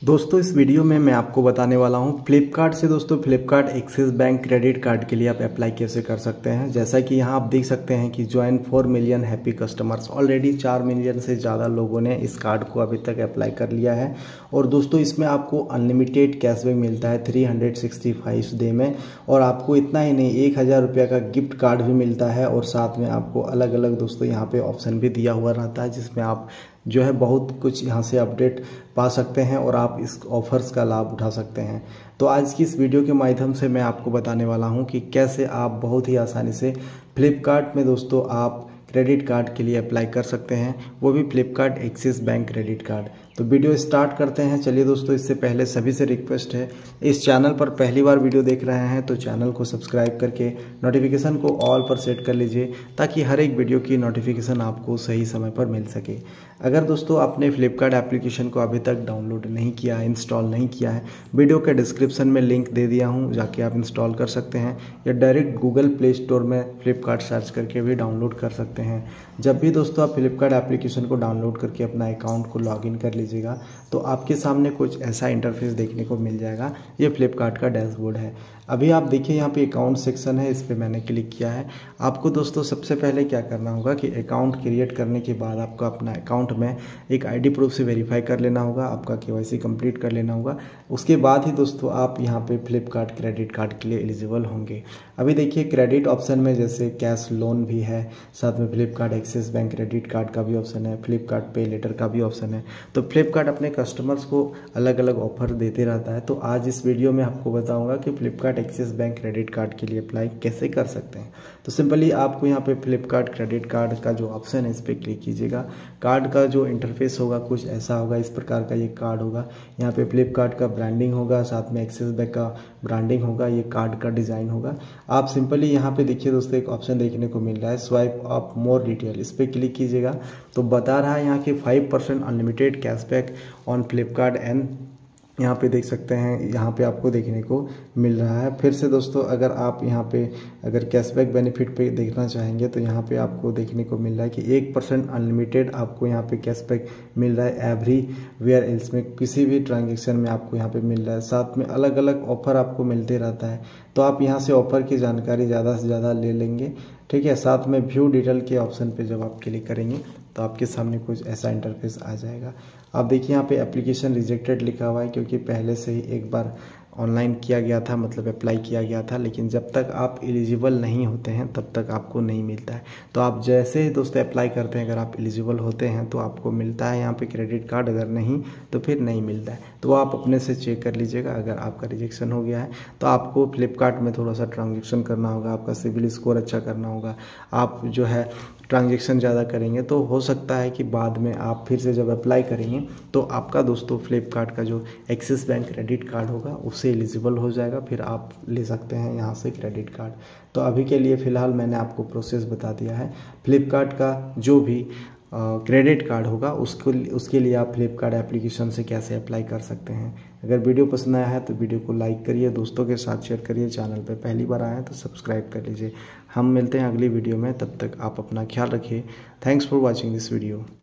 दोस्तों इस वीडियो में मैं आपको बताने वाला हूं फ्लिपकार्ट से। दोस्तों Flipkart Axis Bank credit card के लिए आप अप्लाई कैसे कर सकते हैं। जैसा कि यहां आप देख सकते हैं कि join 4 million happy customers, already 4 million से ज़्यादा लोगों ने इस कार्ड को अभी तक अप्लाई कर लिया है। और दोस्तों इसमें आपको अनलिमिटेड कैशबैक मिलता है 365 डे में। और आपको इतना ही नहीं, 1000 रुपये का गिफ्ट कार्ड भी मिलता है। और साथ में आपको अलग अलग दोस्तों यहाँ पे ऑप्शन भी दिया हुआ रहता है, जिसमें आप जो है बहुत कुछ यहाँ से अपडेट पा सकते हैं और आप इस ऑफर्स का लाभ उठा सकते हैं। तो आज की इस वीडियो के माध्यम से मैं आपको बताने वाला हूँ कि कैसे आप बहुत ही आसानी से फ्लिपकार्ट में दोस्तों आप क्रेडिट कार्ड के लिए अप्लाई कर सकते हैं, वो भी Flipkart Axis Bank credit card. तो वीडियो स्टार्ट करते हैं। चलिए दोस्तों, इससे पहले सभी से रिक्वेस्ट है, इस चैनल पर पहली बार वीडियो देख रहे हैं तो चैनल को सब्सक्राइब करके नोटिफिकेशन को ऑल पर सेट कर लीजिए, ताकि हर एक वीडियो की नोटिफिकेशन आपको सही समय पर मिल सके। अगर दोस्तों आपने फ्लिपकार्ट एप्लीकेशन को अभी तक डाउनलोड नहीं किया है, इंस्टॉल नहीं किया है, वीडियो के डिस्क्रिप्शन में लिंक दे दिया हूँ, जाके आप इंस्टॉल कर सकते हैं, या डायरेक्ट गूगल प्ले स्टोर में फ्लिपकार्ट सर्च करके भी डाउनलोड कर सकते हैं। जब भी दोस्तों आप फ्लिपकार्ट एप्लीकेशन को डाउनलोड करके अपना अकाउंट को लॉगिन कर लीजिएगा तो आपके सामने कुछ ऐसा इंटरफेस देखने को मिल जाएगा। ये फ्लिपकार्ट का डैशबोर्ड है। अभी आप देखिए यहाँ पे अकाउंट सेक्शन है, इस पर मैंने क्लिक किया है। आपको दोस्तों सबसे पहले क्या करना होगा कि अकाउंट क्रिएट करने के बाद आपको अपना अकाउंट में एक आईडी प्रूफ से वेरीफाई कर लेना होगा, आपका केवाईसी कंप्लीट कर लेना होगा। उसके बाद ही दोस्तों आप यहाँ पे फ्लिपकार्ट क्रेडिट कार्ड के लिए एलिजिबल होंगे। अभी देखिए क्रेडिट ऑप्शन में जैसे कैश लोन भी है, साथ में Flipkart Axis Bank credit card का भी ऑप्शन है, फ्लिपकार्ट पे लेटर का भी ऑप्शन है। तो फ्लिपकार्ट अपने कस्टमर्स को अलग अलग ऑफर देते रहता है। तो आज इस वीडियो में आपको बताऊंगा कि Flipkart Axis Bank credit card के लिए अप्लाई कैसे कर सकते हैं। तो सिंपली आपको यहाँ पे फ्लिपकार्ट क्रेडिट कार्ड का जो ऑप्शन है इस पर क्लिक कीजिएगा। कार्ड का जो इंटरफेस होगा कुछ ऐसा होगा, इस प्रकार का ये कार्ड होगा। यहाँ पे फ्लिपकार्ट का ब्रांडिंग होगा, साथ में एक्सिस बैंक का ब्रांडिंग होगा, ये कार्ड का डिज़ाइन होगा। आप सिंपली यहाँ पे देखिए दोस्तों एक ऑप्शन देखने को मिल रहा है स्वाइप अप मोर डिटेल, इस पर क्लिक कीजिएगा तो बता रहा है यहाँ के 5% unlimited cashback on Flipkart and यहाँ पे देख सकते हैं, यहाँ पे आपको देखने को मिल रहा है। फिर से दोस्तों अगर आप यहाँ पे अगर कैशबैक बेनिफिट पे देखना चाहेंगे तो यहाँ पे आपको देखने को मिल रहा है कि 1% अनलिमिटेड आपको यहाँ पे कैशबैक मिल रहा है एवरी वेयर एल्स में, किसी भी ट्रांजेक्शन में आपको यहाँ पे मिल रहा है। साथ में अलग अलग ऑफर आपको मिलते रहता है, तो आप यहाँ से ऑफर की जानकारी ज़्यादा से ज़्यादा ले लेंगे, ठीक है। साथ में व्यू डिटेल के ऑप्शन पे जब आप क्लिक करेंगे तो आपके सामने कुछ ऐसा इंटरफेस आ जाएगा। आप देखिए यहाँ पे एप्लीकेशन रिजेक्टेड लिखा हुआ है, क्योंकि पहले से ही एक बार ऑनलाइन किया गया था, मतलब अप्लाई किया गया था, लेकिन जब तक आप एलिजिबल नहीं होते हैं तब तक आपको नहीं मिलता है। तो आप जैसे ही दोस्तों अप्लाई करते हैं, अगर आप एलिजिबल होते हैं तो आपको मिलता है यहाँ पे क्रेडिट कार्ड, अगर नहीं तो फिर नहीं मिलता है। तो आप अपने से चेक कर लीजिएगा। अगर आपका रिजेक्शन हो गया है तो आपको फ्लिपकार्ट में थोड़ा सा ट्रांजेक्शन करना होगा, आपका सिविल स्कोर अच्छा करना होगा। आप जो है ट्रांजेक्शन ज़्यादा करेंगे तो हो सकता है कि बाद में आप फिर से जब अप्लाई करेंगे तो आपका दोस्तों फ्लिपकार्ट का जो एक्सिस बैंक क्रेडिट कार्ड होगा उससे एलिजिबल हो जाएगा, फिर आप ले सकते हैं यहाँ से क्रेडिट कार्ड। तो अभी के लिए फ़िलहाल मैंने आपको प्रोसेस बता दिया है। फ्लिपकार्ट का जो भी क्रेडिट कार्ड होगा उसके लिए आप फ्लिपकार्ट एप्लीकेशन से कैसे अप्लाई कर सकते हैं। अगर वीडियो पसंद आया है तो वीडियो को लाइक करिए, दोस्तों के साथ शेयर करिए, चैनल पर पहली बार आए हैं तो सब्सक्राइब कर लीजिए। हम मिलते हैं अगली वीडियो में, तब तक आप अपना ख्याल रखिए। Thanks for watching this video.